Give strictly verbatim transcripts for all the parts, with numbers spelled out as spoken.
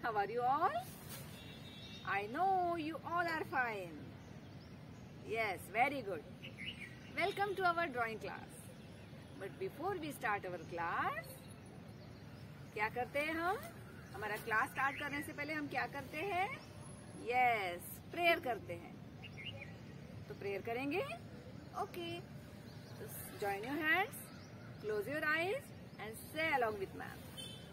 How are you all? I know you all are fine. Yes, very good. Welcome to our drawing class. But before we start our class, क्या करते हैं हम? हमारा class start करने से पहले हम क्या करते हैं? Yes, प्रेयर करते हैं. तो प्रेयर करेंगे? Okay. Join your hands, close your eyes and say along with me.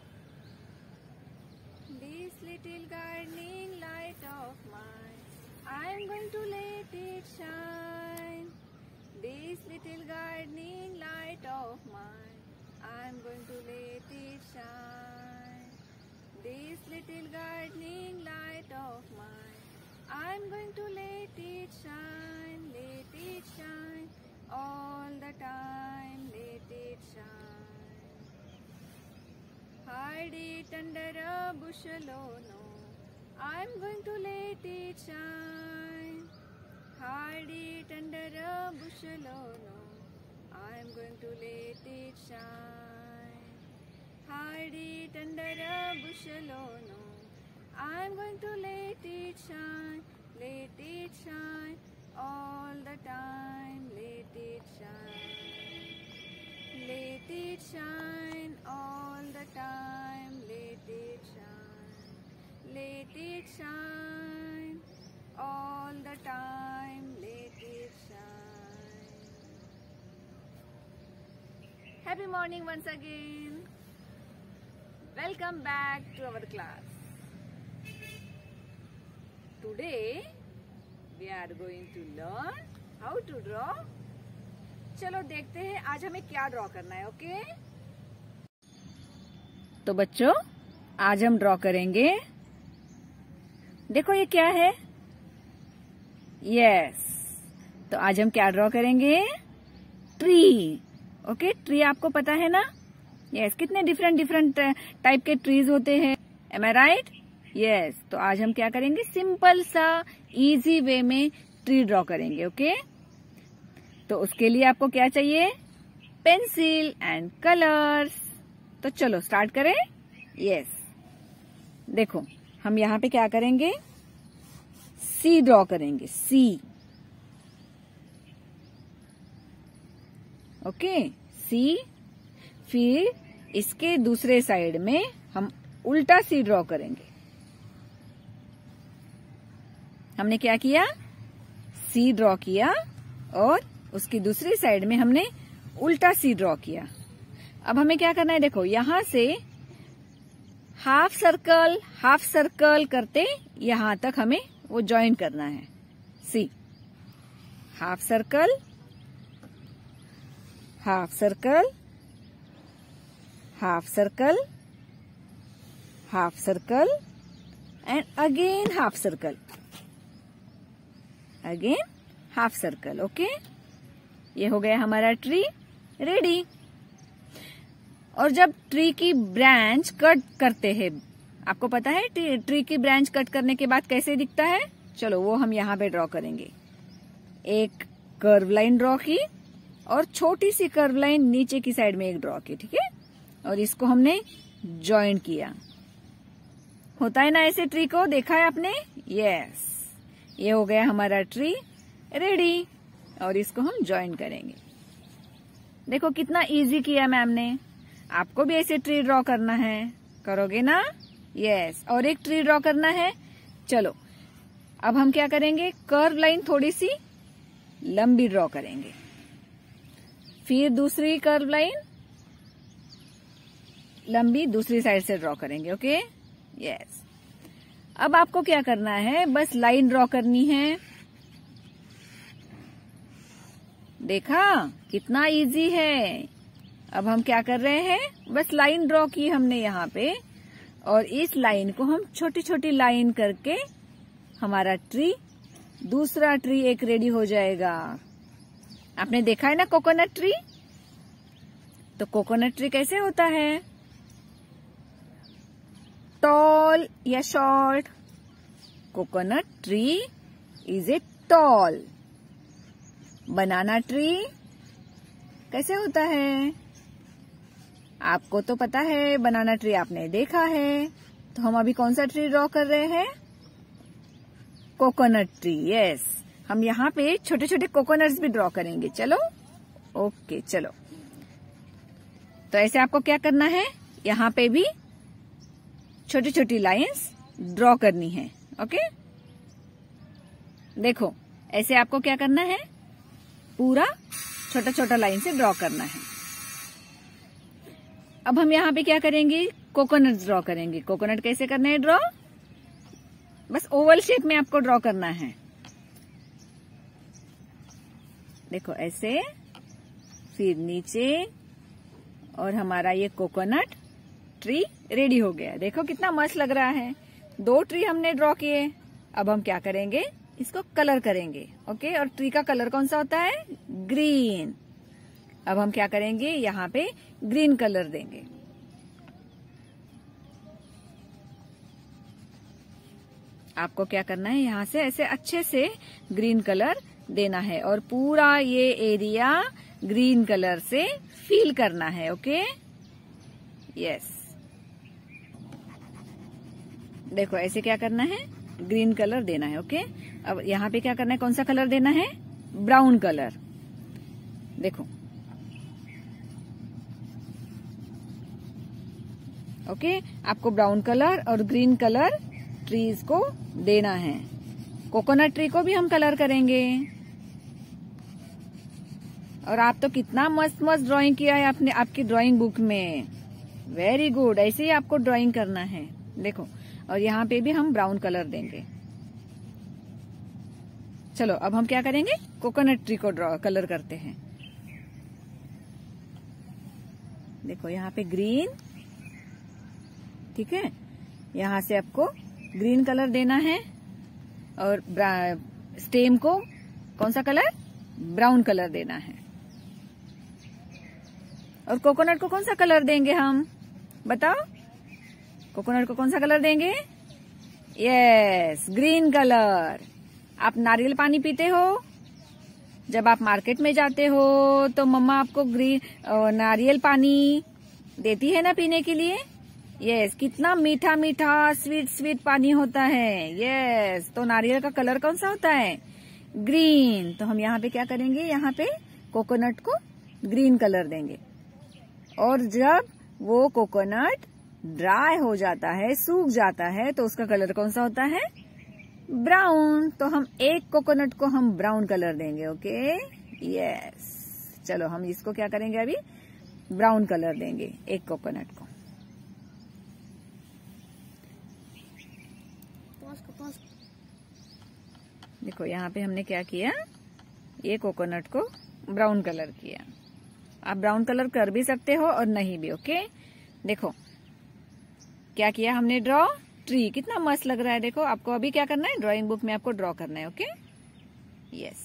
This little gardening light of mine, I am going to let it shine. This little gardening light of mine, I am going to let it shine. This little gardening light of mine, I am going to let it shine, let it shine, all the time, let it shine. Hide it under a bushel, oh no, I'm going to let it shine. Hide it under a bushel, oh no, I'm going to let it shine. Hide it under a bushel, oh no, I'm going to let it shine, let it shine, all the time, let it shine. Let it shine all the time, let it shine. Let it shine all the time, let it shine. Happy morning once again. Welcome back to our class. Today we are going to learn how to draw. चलो देखते हैं आज हमें क्या draw करना है. Okay तो बच्चों आज हम ड्रॉ करेंगे. देखो ये क्या है. यस तो आज हम क्या ड्रॉ करेंगे? ट्री. ओके ट्री आपको पता है ना. यस कितने डिफरेंट डिफरेंट टाइप के ट्रीज होते हैं. एम आई राइट. यस तो आज हम क्या करेंगे? सिंपल सा इजी वे में ट्री ड्रॉ करेंगे. ओके तो उसके लिए आपको क्या चाहिए? Pencil and colours. तो चलो स्टार्ट करें. यस देखो हम यहाँ पे क्या करेंगे? सी ड्रॉ करेंगे. सी. Okay see. फिर इसके दूसरे साइड में हम उल्टा सी ड्रॉ करेंगे. हमने क्या किया? सी ड्रॉ किया और उसकी दूसरी साइड में हमने उल्टा सी ड्रॉ किया. अब हमें क्या करना है? देखो यहां से हाफ सर्कल हाफ सर्कल करते यहां तक हमें वो ज्वाइन करना है. See. Half circle half circle half circle half circle and again half circle again half circle. Okay ये हो गया हमारा ट्री रेडी. और जब ट्री की ब्रांच कट करते हैं, आपको पता है ट्री, ट्री की ब्रांच कट करने के बाद कैसे दिखता है? चलो वो हम यहाँ पे ड्रॉ करेंगे. एक कर्व लाइन ड्रॉ की और छोटी सी कर्व लाइन नीचे की साइड में एक ड्रॉ की. ठीक है और इसको हमने ज्वाइन किया. होता है ना ऐसे ट्री को, देखा है आपने. यस ये हो गया हमारा ट्री रेडी और इसको हम ज्वाइन करेंगे. देखो कितना इजी किया मैम ने. आपको भी ऐसे ट्री ड्रॉ करना है. करोगे ना. यस और एक ट्री ड्रॉ करना है. चलो अब हम क्या करेंगे? कर्व लाइन थोड़ी सी लंबी ड्रॉ करेंगे. फिर दूसरी कर्व लाइन लंबी दूसरी साइड से ड्रॉ करेंगे. ओके यस अब आपको क्या करना है? बस लाइन ड्रॉ करनी है. देखा कितना इजी है. अब हम क्या कर रहे हैं? बस लाइन ड्रॉ की हमने यहाँ पे और इस लाइन को हम छोटी छोटी लाइन करके हमारा ट्री दूसरा ट्री एक रेडी हो जाएगा. आपने देखा है ना कोकोनट ट्री. तो कोकोनट ट्री कैसे होता है? टॉल या short. Coconut tree is a tall. Banana tree कैसे होता है? आपको तो पता है, बनाना ट्री आपने देखा है. तो हम अभी कौन सा ट्री ड्रॉ कर रहे हैं? Coconut tree. यस, हम यहाँ पे छोटे छोटे कोकोनट्स भी ड्रॉ करेंगे। चलो, ओके चलो। तो ऐसे आपको क्या करना है, यहाँ पे भी छोटी छोटी लाइंस ड्रॉ करनी है। ओके, देखो ऐसे आपको क्या करना है, पूरा छोटा छोटा लाइन से ड्रॉ करना है। अब हम यहाँ पे क्या करेंगे, कोकोनट ड्रॉ करेंगे। कोकोनट कैसे करना है ड्रॉ? बस ओवल शेप में आपको ड्रॉ करना है। देखो ऐसे, फिर नीचे, और हमारा ये कोकोनट ट्री रेडी हो गया। देखो कितना मस्त लग रहा है। दो ट्री हमने ड्रॉ किए। अब हम क्या करेंगे, इसको कलर करेंगे। ओके, और ट्री का कलर कौन सा होता है? ग्रीन। अब हम क्या करेंगे, यहाँ पे ग्रीन कलर देंगे। आपको क्या करना है, यहाँ से ऐसे अच्छे से ग्रीन कलर देना है और पूरा ये एरिया ग्रीन कलर से फिल करना है। ओके, यस, देखो ऐसे क्या करना है, ग्रीन कलर देना है। ओके, अब यहाँ पे क्या करना है, कौन सा कलर देना है? Brown colour. देखो, ओके, आपको ब्राउन कलर और ग्रीन कलर ट्रीज को देना है। कोकोनट ट्री को भी हम कलर करेंगे। और आप तो कितना मस्त मस्त ड्राइंग किया है आपने आपकी ड्राइंग बुक में। वेरी गुड, ऐसे ही आपको ड्राइंग करना है। देखो, और यहाँ पे भी हम ब्राउन कलर देंगे। चलो अब हम क्या करेंगे, कोकोनट ट्री को ड्रॉ कलर करते हैं। देखो यहाँ पे ग्रीन, ठीक है, यहाँ से आपको ग्रीन कलर देना है और स्टेम को कौन सा कलर? ब्राउन कलर देना है। और कोकोनट को कौन सा कलर देंगे हम? बताओ, कोकोनट को कौन सा कलर देंगे? Yes, green colour. आप नारियल पानी पीते हो? जब आप मार्केट में जाते हो तो मम्मा आपको ग्रीन नारियल पानी देती है ना पीने के लिए। यस, कितना मीठा मीठा स्वीट स्वीट पानी होता है। यस, तो नारियल का कलर कौन सा होता है? ग्रीन। तो हम यहाँ पे क्या करेंगे, यहाँ पे कोकोनट को ग्रीन कलर देंगे। और जब वो कोकोनट ड्राई हो जाता है, सूख जाता है, तो उसका कलर कौन सा होता है? ब्राउन। तो हम एक कोकोनट को हम ब्राउन कलर देंगे। ओके, यस, चलो हम इसको क्या करेंगे, अभी ब्राउन कलर देंगे एक कोकोनट को। देखो यहाँ पे हमने क्या किया, ये कोकोनट को ब्राउन कलर किया। आप ब्राउन कलर कर भी सकते हो और नहीं भी। ओके, देखो क्या किया हमने, ड्रॉ ट्री। कितना मस्त लग रहा है। देखो, आपको अभी क्या करना है, ड्राइंग बुक में आपको ड्रॉ करना है। ओके, यस,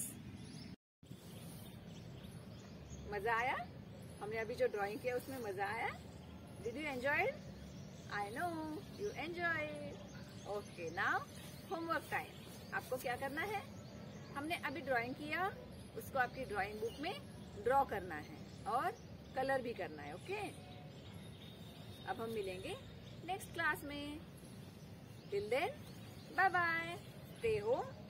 मजा आया? हमने अभी जो ड्राइंग किया उसमें मजा आया? Did you enjoy? I know you enjoy. Okay, now homework time. आपको क्या करना है, हमने अभी ड्राइंग किया, उसको आपकी ड्राइंग बुक में ड्रॉ करना है और कलर भी करना है। ओके, अब हम मिलेंगे नेक्स्ट क्लास में। Till then, bye bye, stay home